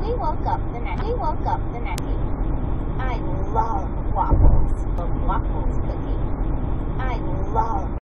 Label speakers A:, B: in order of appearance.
A: We woke up the next day. I love waffles. Waffles cooking. I love